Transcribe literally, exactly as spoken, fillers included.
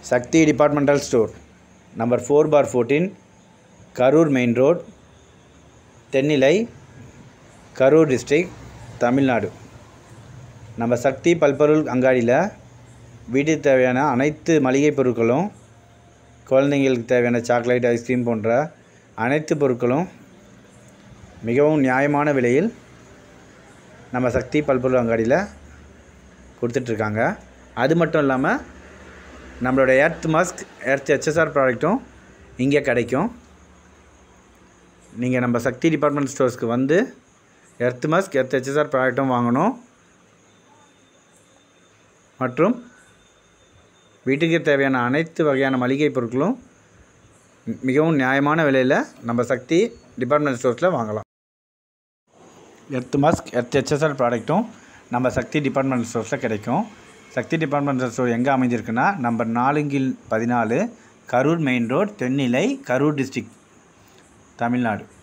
Sakti Departmental Store, number four bar fourteen, Karur Main Road, Tennilai, Karur District, Tamil Nadu. நம்ம சக்தி பல்பொருள் அங்காடியில் வீட்டுக்கு தேவையான அனைத்து மளிகை பொருட்களும், குழந்தைங்களுக்கு தேவையான சாக்லேட், ஐஸ்கிரீம் போன்ற அனைத்து பொருட்களும் மிகவும் நியாயமான விலையில் நம்ம சக்தி பல்பொருள் அங்காடியில் கொடுத்துட்ருக்காங்க. அது மட்டும் இல்லாமல் நம்மளோட எர்த் மஸ்க் எர்த் ஹெச்எஸ்ஆர் ப்ராடக்ட்டும் இங்கே கிடைக்கும். நீங்கள் நம்ம சக்தி டிபார்ட்மெண்ட் ஸ்டோர்ஸ்க்கு வந்து எர்த் மஸ்க் எர்த் ஹெச்எஸ்ஆர் ப்ராடக்ட்டும் வாங்கணும் மற்றும் வீட்டுக்கு தேவையான அனைத்து வகையான மளிகை பொருட்களும் மிகவும் நியாயமான விலையில் நம்ம சக்தி டிபார்ட்மெண்ட் ஸ்டோர்ஸில் வாங்கலாம். எர்த் மஸ்க் எர்த் ஹெச்எஸ்ஆர் ப்ராடக்ட்டும் நம்ம சக்தி டிபார்ட்மெண்ட் ஸ்டோர்ஸில் கிடைக்கும். சக்தி டிபார்ட்மெண்ட் ஸ்டோர் எங்கே அமைஞ்சிருக்குன்னா நம்பர் நாலுங்கில் பதினாலு, Karur main road, Thennilai, Karur district, Tamil Nadu.